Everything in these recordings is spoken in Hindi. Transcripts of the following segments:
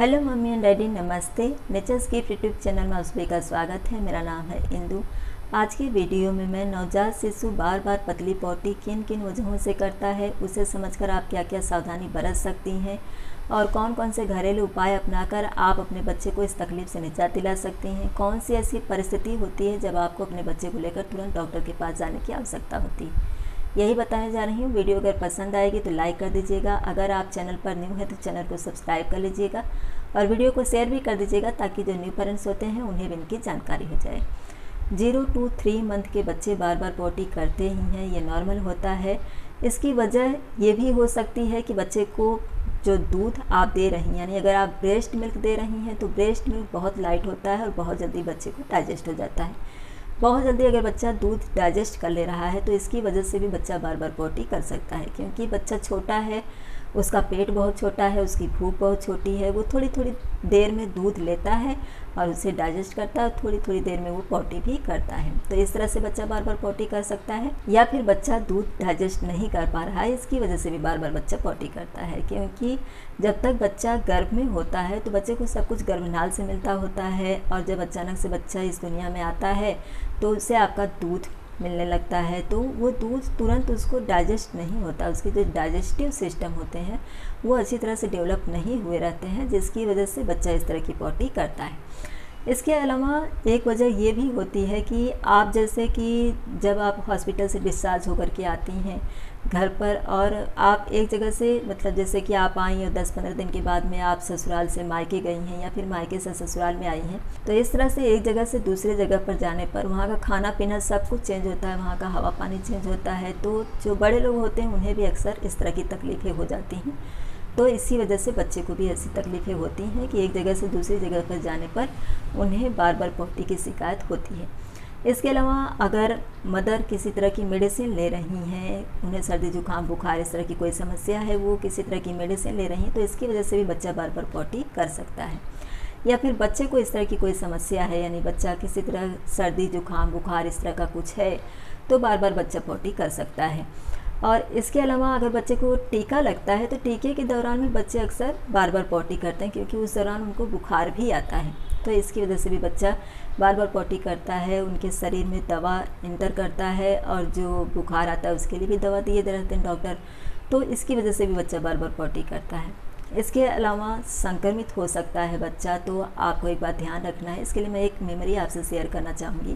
हेलो मम्मी एंड डैडी, नमस्ते। नेचर्स गिफ्ट यूट्यूब चैनल में आप सभी का स्वागत है। मेरा नाम है इंदु। आज की वीडियो में मैं नवजात शिशु बार बार पतली पोटी किन किन वजहों से करता है, उसे समझकर आप क्या क्या सावधानी बरत सकती हैं और कौन कौन से घरेलू उपाय अपनाकर आप अपने बच्चे को इस तकलीफ से निजात दिला सकती हैं। कौन सी ऐसी परिस्थिति होती है जब आपको अपने बच्चे को लेकर तुरंत डॉक्टर के पास जाने की आवश्यकता होती है, यही बताने जा रही हूँ। वीडियो अगर पसंद आएगी तो लाइक कर दीजिएगा। अगर आप चैनल पर न्यू हैं तो चैनल को सब्सक्राइब कर लीजिएगा और वीडियो को शेयर भी कर दीजिएगा ताकि जो न्यू पेरेंट्स होते हैं उन्हें भी इनकी जानकारी हो जाए। 0 to 3 मंथ के बच्चे बार बार पोटी करते ही हैं, ये नॉर्मल होता है। इसकी वजह ये भी हो सकती है कि बच्चे को जो दूध आप दे रही हैं, यानी अगर आप ब्रेस्ट मिल्क दे रही हैं तो ब्रेस्ट मिल्क बहुत लाइट होता है और बहुत जल्दी बच्चे को डाइजेस्ट हो जाता है। बहुत जल्दी अगर बच्चा दूध डाइजेस्ट कर ले रहा है तो इसकी वजह से भी बच्चा बार बार पोटी कर सकता है, क्योंकि बच्चा छोटा है, उसका पेट बहुत छोटा है, उसकी भूख बहुत छोटी है। वो थोड़ी थोड़ी देर में दूध लेता है और उसे डाइजेस्ट करता है, थोड़ी थोड़ी देर में वो पोटी भी करता है। तो इस तरह से बच्चा बार बार पोटी कर सकता है। या फिर बच्चा दूध डाइजेस्ट नहीं कर पा रहा है, इसकी वजह से भी बार बार बच्चा पोटी करता है, क्योंकि जब तक बच्चा गर्भ में होता है तो बच्चे को सब कुछ गर्भनाल से मिलता होता है, और जब अचानक से बच्चा इस दुनिया में आता है तो उससे आपका दूध मिलने लगता है, तो वो दूध तुरंत उसको डाइजेस्ट नहीं होता। उसके जो डाइजेस्टिव सिस्टम होते हैं वो अच्छी तरह से डेवलप नहीं हुए रहते हैं, जिसकी वजह से बच्चा इस तरह की पोटी करता है। इसके अलावा एक वजह ये भी होती है कि आप जैसे कि जब आप हॉस्पिटल से डिस्चार्ज होकर के आती हैं घर पर, और आप एक जगह से मतलब जैसे कि आप आई और 10-15 दिन के बाद में आप ससुराल से मायके गई हैं या फिर मायके से ससुराल में आई हैं, तो इस तरह से एक जगह से दूसरी जगह पर जाने पर वहाँ का खाना पीना सब कुछ चेंज होता है, वहाँ का हवा पानी चेंज होता है। तो जो बड़े लोग होते हैं उन्हें भी अक्सर इस तरह की तकलीफ़ें हो जाती हैं। तो इसी वजह से बच्चे को भी ऐसी तकलीफ़ें होती हैं कि एक जगह से दूसरी जगह पर जाने पर उन्हें बार बार पोटी की शिकायत होती है। इसके अलावा अगर मदर किसी तरह की मेडिसिन ले रही हैं, उन्हें सर्दी जुकाम बुखार इस तरह की कोई समस्या है, वो किसी तरह की मेडिसिन ले रही हैं, तो इसकी वजह से भी बच्चा बार बार पोटी कर सकता है। या फिर बच्चे को इस तरह की कोई समस्या है, यानी बच्चा किसी तरह सर्दी जुकाम बुखार इस तरह का कुछ है, तो बार बार बच्चा पोटी कर सकता है। और इसके अलावा अगर बच्चे को टीका लगता है तो टीके के दौरान भी बच्चे अक्सर बार बार पोटी करते हैं, क्योंकि उस दौरान उनको बुखार भी आता है, तो इसकी वजह से भी बच्चा बार बार पोटी करता है। उनके शरीर में दवा इंटर करता है और जो बुखार आता है उसके लिए भी दवा दिए रहते हैं डॉक्टर, तो इसकी वजह से भी बच्चा बार बार पोटी करता है। इसके अलावा संक्रमित हो सकता है बच्चा, तो आपको एक बात ध्यान रखना है। इसके लिए मैं एक मेमोरी आपसे शेयर करना चाहूँगी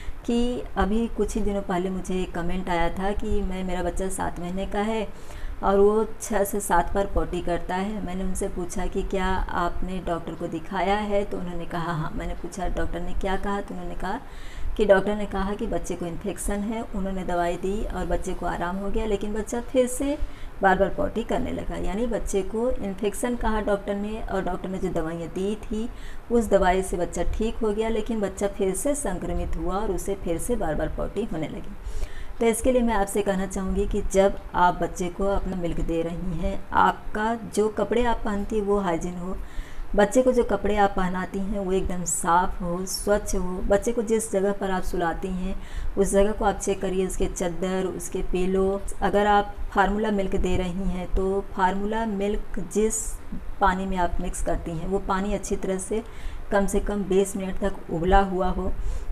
कि अभी कुछ ही दिनों पहले मुझे एक कमेंट आया था कि मेरा बच्चा 7 महीने का है और वो 6 से 7 बार पोटी करता है। मैंने उनसे पूछा कि क्या आपने डॉक्टर को दिखाया है, तो उन्होंने कहा हाँ। मैंने पूछा डॉक्टर ने क्या कहा, तो उन्होंने कहा कि डॉक्टर ने कहा कि बच्चे को इन्फेक्शन है। उन्होंने दवाई दी और बच्चे को आराम हो गया, लेकिन बच्चा फिर से बार बार पोटी करने लगा। यानी बच्चे को इन्फेक्शन कहा डॉक्टर ने, और डॉक्टर ने जो दवाइयाँ दी थी उस दवाई से बच्चा ठीक हो गया, लेकिन बच्चा फिर से संक्रमित हुआ और उसे फिर से बार बार पोटी होने लगी। तो इसके लिए मैं आपसे कहना चाहूँगी कि जब आप बच्चे को अपना मिल्क दे रही हैं, आपका जो कपड़े आप पहनती हैं वो हाइजीन हो, बच्चे को जो कपड़े आप पहनाती हैं वो एकदम साफ़ हो, स्वच्छ हो। बच्चे को जिस जगह पर आप सुलाती हैं उस जगह को आप चेक करिए, उसके चद्दर, उसके पिलो। अगर आप फार्मूला मिल्क दे रही हैं तो फार्मूला मिल्क जिस पानी में आप मिक्स करती हैं वो पानी अच्छी तरह से कम 20 मिनट तक उबला हुआ हो।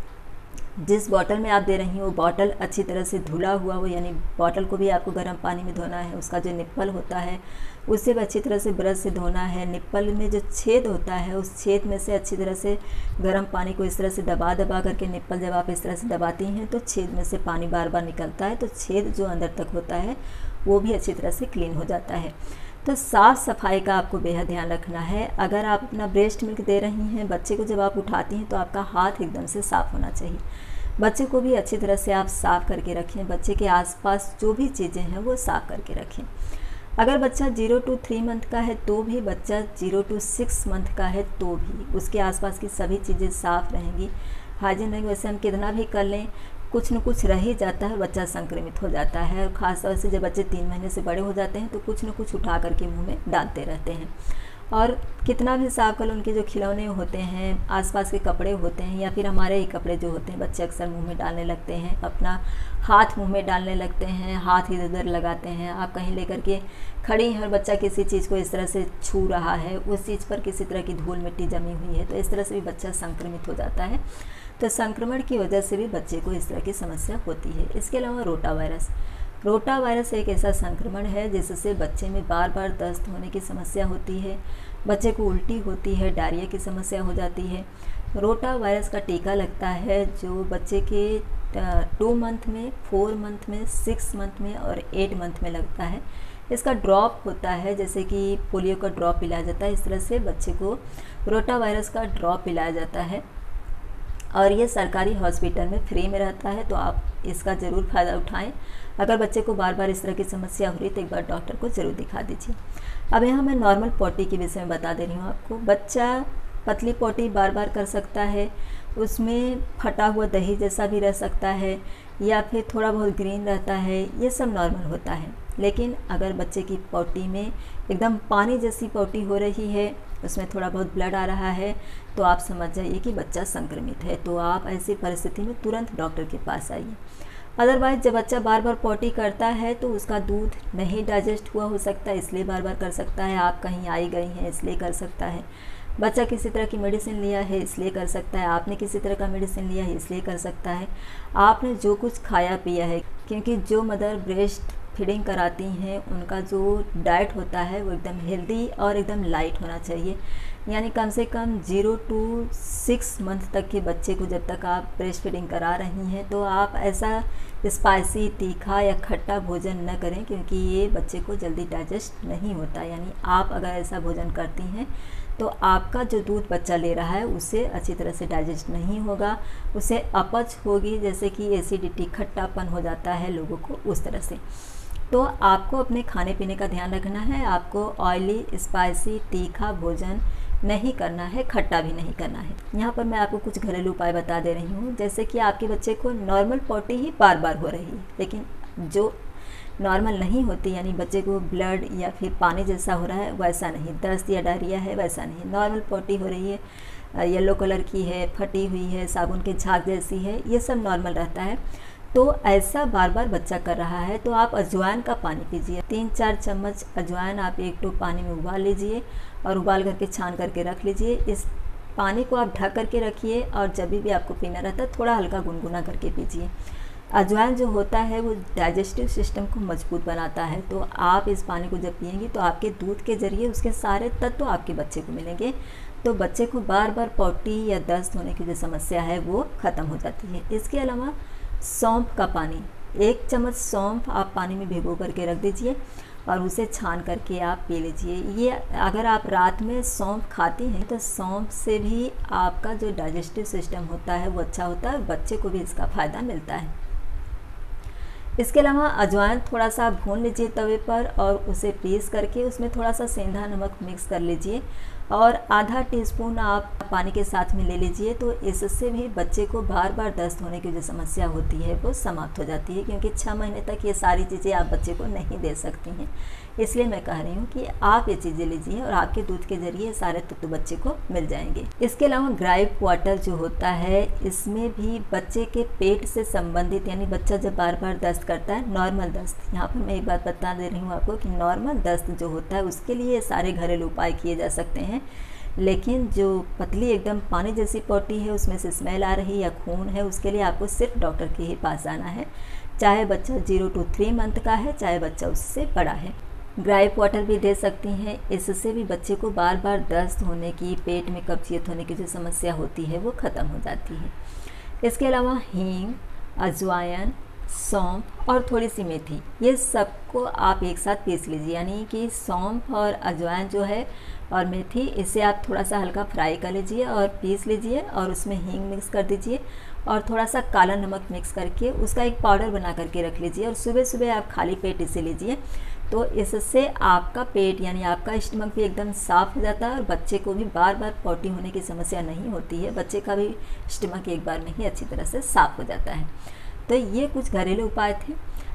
जिस बॉटल में आप दे रही हैं वो बॉटल अच्छी तरह से धुला हुआ हो, यानी बॉटल को भी आपको गर्म पानी में धोना है। उसका जो निप्पल होता है उससे भी अच्छी तरह से ब्रश से धोना है। निप्पल में जो छेद होता है उस छेद में से अच्छी तरह से गर्म पानी को इस तरह से दबा करके निप्पल जब आप इस तरह से दबाती हैं तो छेद में से पानी बार बार निकलता है, तो छेद जो अंदर तक होता है वो भी अच्छी तरह से क्लीन हो जाता है। तो साफ़ सफाई का आपको बेहद ध्यान रखना है। अगर आप अपना ब्रेस्ट मिल्क दे रही हैं, बच्चे को जब आप उठाती हैं तो आपका हाथ एकदम से साफ़ होना चाहिए। बच्चे को भी अच्छी तरह से आप साफ़ करके रखें। बच्चे के आसपास जो भी चीज़ें हैं वो साफ़ करके रखें। अगर बच्चा 0 to 3 मंथ का है तो भी, बच्चा 0 to 6 मंथ का है तो भी उसके आसपास की सभी चीज़ें साफ़ रहेंगी, हाइजीन रहेंगी। वैसे हम कितना भी कर लें कुछ न कुछ रह ही जाता है, बच्चा संक्रमित हो जाता है। और ख़ास तौर से जब बच्चे 3 महीने से बड़े हो जाते हैं तो कुछ न कुछ उठा करके मुँह में डालते रहते हैं। और कितना भी साफ कर लो, उनके जो खिलौने होते हैं, आसपास के कपड़े होते हैं, या फिर हमारे ही कपड़े जो होते हैं, बच्चे अक्सर मुंह में डालने लगते हैं, अपना हाथ मुंह में डालने लगते हैं, हाथ इधर उधर लगाते हैं। आप कहीं लेकर के खड़ी हैं और बच्चा किसी चीज़ को इस तरह से छू रहा है, उस चीज़ पर किसी तरह की धूल मिट्टी जमी हुई है, तो इस तरह से भी बच्चा संक्रमित हो जाता है। तो संक्रमण की वजह से भी बच्चे को इस तरह की समस्या होती है। इसके अलावा रोटा वायरस एक ऐसा संक्रमण है जिससे बच्चे में बार बार दस्त होने की समस्या होती है, बच्चे को उल्टी होती है, डायरिया की समस्या हो जाती है। रोटा वायरस का टीका लगता है जो बच्चे के 2 मंथ में, 4 मंथ में, 6 मंथ में और 8 मंथ में लगता है। इसका ड्रॉप होता है, जैसे कि पोलियो का ड्रॉप पिलाया जाता है, इस तरह से बच्चे को रोटा वायरस का ड्रॉप पिलाया जाता है और ये सरकारी हॉस्पिटल में फ्री में रहता है। तो आप इसका ज़रूर फ़ायदा उठाएं। अगर बच्चे को बार बार इस तरह की समस्या हो रही है तो एक बार डॉक्टर को ज़रूर दिखा दीजिए। अब यहाँ मैं नॉर्मल पॉटी के विषय में बता दे रही हूँ आपको। बच्चा पतली पॉटी बार बार कर सकता है, उसमें फटा हुआ दही जैसा भी रह सकता है या फिर थोड़ा बहुत ग्रीन रहता है, ये सब नॉर्मल होता है। लेकिन अगर बच्चे की पॉटी में एकदम पानी जैसी पॉटी हो रही है, उसमें थोड़ा बहुत ब्लड आ रहा है, तो आप समझ जाइए कि बच्चा संक्रमित है। तो आप ऐसी परिस्थिति में तुरंत डॉक्टर के पास आइए। अदरवाइज़ जब बच्चा बार बार पॉटी करता है तो उसका दूध नहीं डाइजेस्ट हुआ हो सकता है, इसलिए बार बार कर सकता है। आप कहीं आई गई हैं इसलिए कर सकता है। बच्चा किसी तरह की मेडिसिन लिया है इसलिए कर सकता है। आपने किसी तरह का मेडिसिन लिया है इसलिए कर सकता है। आपने जो कुछ खाया पिया है, क्योंकि जो मदर ब्रेस्ट फीडिंग कराती हैं उनका जो डाइट होता है वो एकदम हेल्दी और एकदम लाइट होना चाहिए। यानी कम से कम 0 to 6 मंथ तक के बच्चे को जब तक आप ब्रेस्ट फीडिंग करा रही हैं तो आप ऐसा स्पाइसी, तीखा या खट्टा भोजन न करें, क्योंकि ये बच्चे को जल्दी डाइजेस्ट नहीं होता। यानी आप अगर ऐसा भोजन करती हैं तो आपका जो दूध बच्चा ले रहा है उसे अच्छी तरह से डाइजेस्ट नहीं होगा, उसे अपच होगी, जैसे कि एसिडिटी, खट्टापन हो जाता है लोगों को, उस तरह से। तो आपको अपने खाने पीने का ध्यान रखना है। आपको ऑयली, स्पाइसी, तीखा भोजन नहीं करना है, खट्टा भी नहीं करना है। यहाँ पर मैं आपको कुछ घरेलू उपाय बता दे रही हूँ। जैसे कि आपके बच्चे को नॉर्मल पॉटी ही बार बार हो रही है, लेकिन जो नॉर्मल नहीं होती, यानी बच्चे को ब्लड या फिर पानी जैसा हो रहा है, वैसा नहीं, दस्त या डायरिया है वैसा नहीं, नॉर्मल पॉटी हो रही है, येलो कलर की है, फटी हुई है, साबुन के झाग जैसी है, ये सब नॉर्मल रहता है। तो ऐसा बार बार बच्चा कर रहा है तो आप अजवाइन का पानी पीजिए। 3-4 चम्मच अजवाइन आप 1 टोप पानी में उबाल लीजिए और उबाल करके छान करके रख लीजिए। इस पानी को आप ढक करके रखिए और जब भी आपको पीना रहता है थोड़ा हल्का गुनगुना करके पीजिए। अजवाइन जो होता है वो डाइजेस्टिव सिस्टम को मजबूत बनाता है। तो आप इस पानी को जब पिएंगी तो आपके दूध के ज़रिए उसके सारे तत्व आपके बच्चे को मिलेंगे, तो बच्चे को बार बार पॉटी या दस्त होने की जो समस्या है वो ख़त्म हो जाती है। इसके अलावा सौंफ का पानी, 1 चम्मच सौंफ आप पानी में भिगो करके रख दीजिए और उसे छान करके आप पी लीजिए। ये अगर आप रात में सौंफ खाती हैं तो सौंफ से भी आपका जो डाइजेस्टिव सिस्टम होता है वो अच्छा होता है, बच्चे को भी इसका फ़ायदा मिलता है। इसके अलावा अजवाइन थोड़ा सा भून लीजिए तवे पर और उसे पीस करके उसमें थोड़ा सा सेंधा नमक मिक्स कर लीजिए और आधा टीस्पून आप पानी के साथ में ले लीजिए। तो इससे भी बच्चे को बार बार दस्त होने की जो समस्या होती है वो समाप्त हो जाती है, क्योंकि 6 महीने तक ये सारी चीज़ें आप बच्चे को नहीं दे सकती हैं। इसलिए मैं कह रही हूँ कि आप ये चीज़ें लीजिए और आपके दूध के ज़रिए सारे तत्व बच्चे को मिल जाएंगे। इसके अलावा ग्राइप वाटर जो होता है, इसमें भी बच्चे के पेट से संबंधित, यानी बच्चा जब बार बार दस्त करता है, नॉर्मल दस्त, यहाँ पर मैं एक बात बता दे रही हूँ आपको कि नॉर्मल दस्त जो होता है उसके लिए सारे घरेलू उपाय किए जा सकते हैं। लेकिन जो पतली एकदम पानी जैसी पॉटी है, उसमें से स्मेल आ रही या खून है, उसके लिए आपको सिर्फ डॉक्टर के ही पास जाना है, चाहे बच्चा 0 to 3 मंथ का है, चाहे बच्चा उससे बड़ा है। ग्राइप वाटर भी दे सकती हैं, इससे भी बच्चे को बार बार दस्त होने की, पेट में कब्जियत होने की जो समस्या होती है वो ख़त्म हो जाती है। इसके अलावा हींग, अजवाइन, सौंफ और थोड़ी सी मेथी, ये सबको आप एक साथ पीस लीजिए। यानी कि सौंफ और अजवाइन जो है और मेथी, इसे आप थोड़ा सा हल्का फ्राई कर लीजिए और पीस लीजिए और उसमें हींग मिक्स कर दीजिए और थोड़ा सा काला नमक मिक्स करके उसका एक पाउडर बना करके रख लीजिए और सुबह सुबह आप खाली पेट इसे लीजिए। तो इससे आपका पेट, यानी आपका स्टमक भी एकदम साफ़ हो जाता है और बच्चे को भी बार बार पॉटी होने की समस्या नहीं होती है। बच्चे का भी स्टमक एक बार में ही अच्छी तरह से साफ़ हो जाता है। तो ये कुछ घरेलू उपाय थे।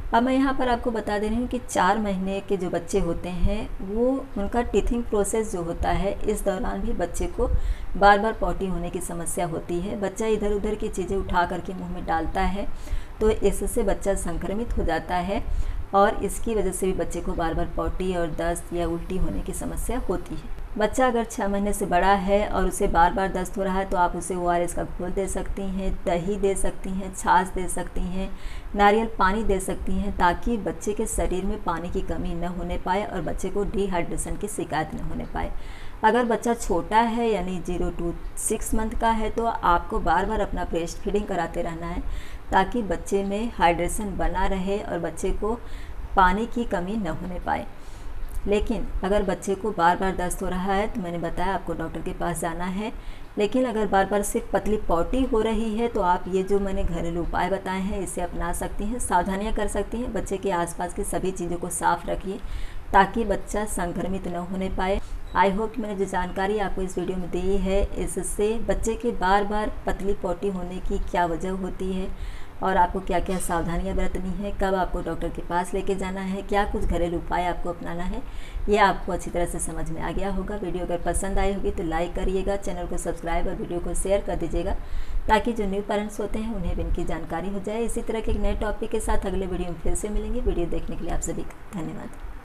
अब मैं यहाँ पर आपको बता दे रही हूँ कि 4 महीने के जो बच्चे होते हैं वो उनका टीथिंग प्रोसेस जो होता है, इस दौरान भी बच्चे को बार बार पॉटी होने की समस्या होती है। बच्चा इधर उधर की चीज़ें उठा करके मुंह में डालता है, तो इससे बच्चा संक्रमित हो जाता है और इसकी वजह से भी बच्चे को बार बार पॉटी और दस्त या उल्टी होने की समस्या होती है। बच्चा अगर 6 महीने से बड़ा है और उसे बार बार दस्त हो रहा है तो आप उसे ORS का घोल दे सकती हैं, दही दे सकती हैं, छाछ दे सकती हैं, नारियल पानी दे सकती हैं, ताकि बच्चे के शरीर में पानी की कमी न होने पाए और बच्चे को डिहाइड्रेशन की शिकायत न होने पाए। अगर बच्चा छोटा है यानी 0 to 6 मंथ का है तो आपको बार बार अपना ब्रेस्ट फीडिंग कराते रहना है, ताकि बच्चे में हाइड्रेशन बना रहे और बच्चे को पानी की कमी न होने पाए। लेकिन अगर बच्चे को बार बार दस्त हो रहा है तो मैंने बताया आपको डॉक्टर के पास जाना है। लेकिन अगर बार बार सिर्फ पतली पॉटी हो रही है तो आप ये जो मैंने घरेलू उपाय बताए हैं इसे अपना सकती हैं, सावधानियां कर सकती हैं। बच्चे के आसपास की सभी चीज़ों को साफ रखिए ताकि बच्चा संक्रमित न होने पाए। आई होप कि मैंने जो जानकारी आपको इस वीडियो में दी है इससे बच्चे के बार बार पतली पॉटी होने की क्या वजह होती है और आपको क्या क्या सावधानियां बरतनी है, कब आपको डॉक्टर के पास लेके जाना है, क्या कुछ घरेलू उपाय आपको अपनाना है, ये आपको अच्छी तरह से समझ में आ गया होगा। वीडियो अगर पसंद आई होगी तो लाइक करिएगा, चैनल को सब्सक्राइब और वीडियो को शेयर कर दीजिएगा ताकि जो न्यू पेरेंट्स होते हैं उन्हें भी इनकी जानकारी हो जाए। इसी तरह के एक नए टॉपिक के साथ अगले वीडियो में फिर से मिलेंगे। वीडियो देखने के लिए आप सभी का धन्यवाद।